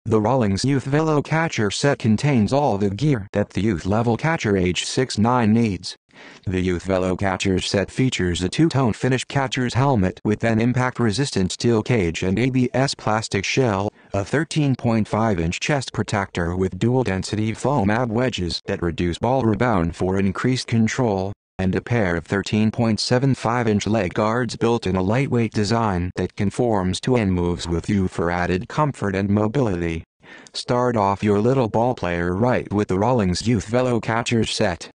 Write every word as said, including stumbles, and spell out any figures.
The Rawlings Youth Velo Catcher set contains all the gear that the youth level catcher age six to nine needs. The Youth Velo Catcher set features a two-tone finish catcher's helmet with an impact-resistant steel cage and A B S plastic shell, a thirteen point five inch chest protector with dual-density foam ab wedges that reduce ball rebound for increased control, and a pair of thirteen point seven five inch leg guards built in a lightweight design that conforms to end moves with you for added comfort and mobility. Start off your little ball player right with the Rawlings Youth Velo Catcher set.